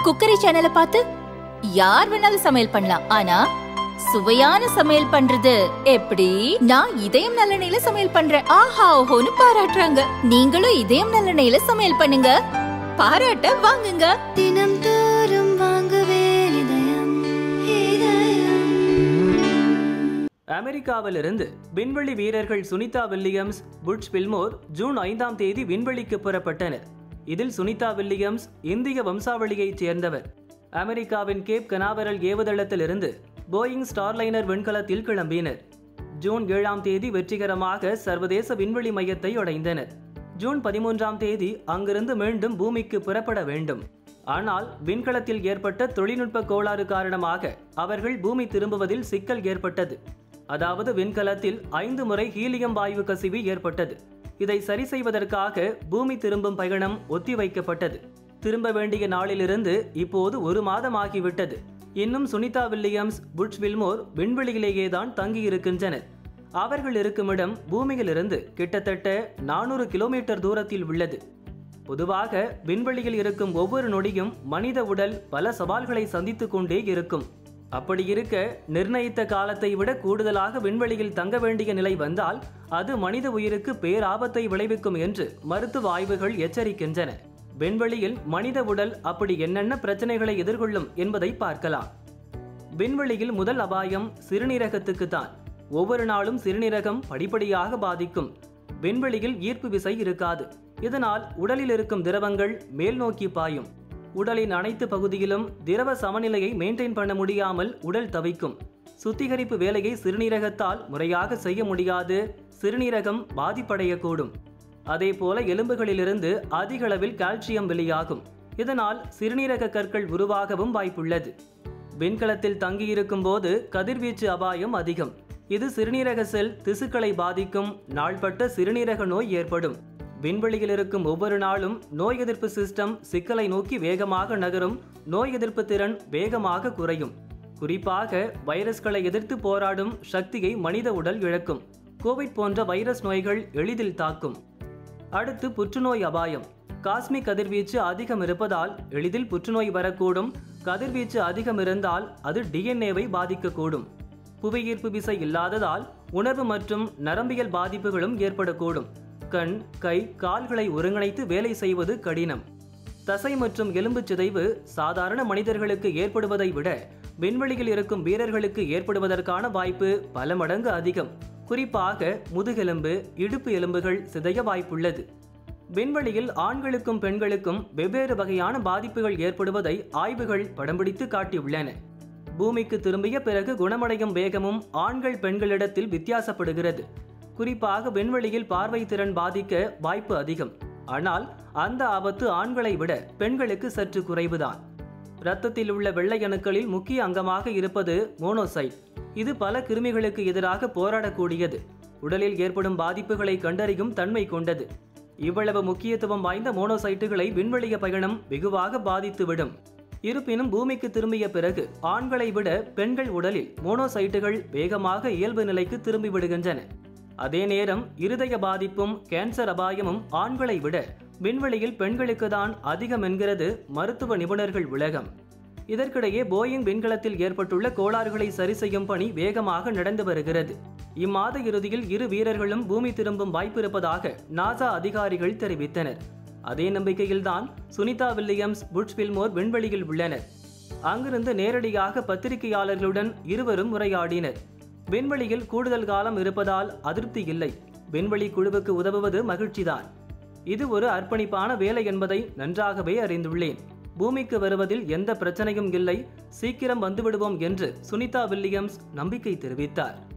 Cookery சேனலை பார்த்து யார் வேணாலும் சமையல் பண்ணலாம். ஆனா சுவையான சமையல் பண்றது எப்படி? நான் இதயம் நல்லெண்ணெயில சமையல் பண்றேன். ஆஹா ஓஹோன்னு பாராட்டுறாங்க. நீங்களும் இதயம் நல்லெண்ணெயில சமையல் பண்ணுங்க, பாராட்ட வாங்குங்க. தினம் தோறும் வாங்குவே இதயம் இதயம். அமெரிக்காவிலிருந்து விண்வெளி வீரர்கள் Sunita Williams, Butch Wilmore June 5ஆம் தேதி விண்வெளிக்கு புறப்பட்டனர். இதில் சுனிதா வில்லியம்ஸ் இந்திய வம்சாவளியைச் சேர்ந்தவர். அமெரிக்காவின் கேப் கனாவரல் ஏவுதளத்திலிருந்து போயிங் ஸ்டார்லைனர் விண்கலத்தில் கிளம்பினர். ஜூன் 7ஆம் தேதி வெற்றிகரமாக சர்வதேச விண்வெளி மையத்தை அடைந்தனர். ஜூன் 13ஆம் தேதி அங்கிருந்து மீண்டும் பூமிக்கு புறப்பட வேண்டும். ஆனால் விண்கலத்தில் ஏற்பட்ட தொழில்நுட்ப கோளாறு காரணமாக அவர்கள் பூமி திரும்புவதில் சிக்கல் ஏற்பட்டது. அதாவது விண்கலத்தில் 5 முறை ஹீலியம் வாயு கசிவு ஏற்பட்டது. இதை சரி செய்வதற்காக பூமி திரும்பும் பயணம் ஒத்திவைக்கப்பட்டது. திரும்ப வேண்டிய நாளிலிருந்து இப்போது 1 மாதம் ஆகிவிட்டது. இன்னும் சுனிதா வில்லியம்ஸ், புட்ச் வில்மோர் விண்வெளியிலேயே தான் தங்கியிருக்கின்றனர். அவர்கள் இருக்கும் இடம் பூமியிலிருந்து கிட்டத்தட்ட 400 கிலோமீட்டர் தூரத்தில் உள்ளது. பொதுவாக விண்வெளியில் இருக்கும் ஒவ்வொரு நொடியும் மனித உடல் பல சவால்களை சந்தித்து கொண்டே இருக்கும். அப்படி இருக்க நிர்ணயித்த காலத்தை விட கூடுதலாக விண்வெளியில் தங்க வேண்டிய நிலை வந்தால் அது மனித உயிருக்கு பேராபத்தை விளைவிக்கும் என்று மருத்துவ ஆய்வுகள் எச்சரிக்கின்றன. விண்வெளியில் மனித உடல் அப்படி என்னென்ன பிரச்சனைகளை எதிர்கொள்ளும் என்பதை பார்க்கலாம். விண்வெளியில் முதல் அபாயம் சிறுநீரகத்துக்கு தான். ஒவ்வொரு நாளும் சிறுநீரகம் படிப்படியாக பாதிக்கும். விண்வெளியில் ஈர்ப்பு விசை இருக்காது. இதனால் உடலில் இருக்கும் திரவங்கள் மேல் நோக்கி பாயும். உடலின் அனைத்து பகுதியிலும் திரவ சமநிலையை மெயின்டைன் பண்ண முடியாமல் உடல் தவிக்கும். சுத்திகரிப்பு வேலையை சிறுநீரகத்தால் முறையாக செய்ய முடியாது. சிறுநீரகம் பாதிப்படையக்கூடும். அதே போல எலும்புகளிலிருந்து அதிக அளவில் கால்சியம் வெளியாகும். இதனால் சிறுநீரக கற்கள் உருவாகவும் வாய்ப்புள்ளது. விண்கலத்தில் தங்கியிருக்கும் போது கதிர்வீச்சு அபாயம் அதிகம். இது சிறுநீரக செல் திசுக்களை பாதிக்கும். நாள்பட்ட சிறுநீரக நோய் ஏற்படும். விண்வெளியில் இருக்கும் ஒவ்வொரு நாளும் நோய் எதிர்ப்பு சிஸ்டம் சிக்கலை நோக்கி வேகமாக நகரும். நோய் எதிர்ப்பு திறன் வேகமாக குறையும். குறிப்பாக வைரஸ்களை எதிர்த்து போராடும் சக்தியை மனித உடல் இழக்கும். கோவிட் போன்ற வைரஸ் நோய்கள் எளிதில் தாக்கும். அடுத்து புற்றுநோய் அபாயம். காஸ்மிக் கதிர்வீச்சு அதிகம் இருப்பதால் எளிதில் புற்றுநோய் வரக்கூடும். கதிர்வீச்சு அதிகம் இருந்தால் அது டிஎன்ஏவை பாதிக்கக்கூடும். புவியீர்ப்பு விசை இல்லாததால் உணர்வு மற்றும் நரம்பியல் பாதிப்புகளும் ஏற்படக்கூடும். கண், கை, கால்களை ஒருங்கிணைத்து வேலை செய்வது கடினம். தசை மற்றும் எலும்பு சிதைவு சாதாரண மனிதர்களுக்கு ஏற்படுவதை விட விண்வெளியில் இருக்கும் வீரர்களுக்கு ஏற்படுவதற்கான வாய்ப்பு பல மடங்கு அதிகம். குறிப்பாக முதுகெலும்பு, இடுப்பு எலும்புகள் சிதைய வாய்ப்புள்ளது. விண்வெளியில் ஆண்களுக்கும் பெண்களுக்கும் வெவ்வேறு வகையான பாதிப்புகள் ஏற்படுவதை ஆய்வுகள் படம் பிடித்து காட்டியுள்ளன. பூமிக்கு திரும்பிய பிறகு குணமடையும் வேகமும் ஆண்கள் பெண்களிடத்தில் வித்தியாசப்படுகிறது. குறிப்பாக விண்வெளியில் பார்வை திறன் பாதிக்க வாய்ப்பு அதிகம். ஆனால் அந்த ஆபத்து ஆண்களை விட பெண்களுக்கு சற்று குறைவுதான். இரத்தத்தில் உள்ள வெள்ளை அணுக்களில் முக்கிய அங்கமாக இருப்பது மோனோசைட். இது பல கிருமிகளுக்கு எதிராக போராடக்கூடியது. உடலில் ஏற்படும் பாதிப்புகளை கண்டறியும் தன்மை கொண்டது. இவ்வளவு முக்கியத்துவம் வாய்ந்த மோனோசைட்டுகளை விண்வெளிய பயணம் வெகுவாக பாதித்துவிடும். இருப்பினும் பூமிக்கு திரும்பிய பிறகு ஆண்களை விட பெண்கள் உடலில் மோனோசைட்டுகள் வேகமாக இயல்பு நிலைக்கு திரும்பி விடுகின்றன. அதே நேரம் இருதய பாதிப்பும் கேன்சர் அபாயமும் ஆண்களை விட விண்வெளியில் பெண்களுக்கு தான் அதிகம் என்கிறது மருத்துவ நிபுணர்கள் உலகம். இதற்கிடையே போயிங் விண்கலத்தில் ஏற்பட்டுள்ள கோளாறுகளை சரி செய்யும் பணி வேகமாக நடந்து வருகிறது. இம்மாத இறுதியில் 2 வீரர்களும் பூமி திரும்பும் வாய்ப்பு இருப்பதாக நாசா அதிகாரிகள் தெரிவித்தனர். அதே நம்பிக்கையில்தான் சுனிதா வில்லியம்ஸ், புட்ச் வில்மோர் விண்வெளியில் உள்ளனர். அங்கிருந்து நேரடியாக பத்திரிகையாளர்களுடன் இருவரும் உரையாடினர். விண்வெளியில் கூடுதல் காலம் இருப்பதால் அதிருப்தி இல்லை. விண்வெளி குழுவுக்கு உதவுவது மகிழ்ச்சிதான். இது ஒரு அர்ப்பணிப்பான வேலை என்பதை நன்றாகவே அறிந்துள்ளேன். பூமிக்கு வருவதில் எந்த பிரச்சனையும் இல்லை. சீக்கிரம் வந்துவிடுவோம் என்று சுனிதா வில்லியம்ஸ் நம்பிக்கை தெரிவித்தார்.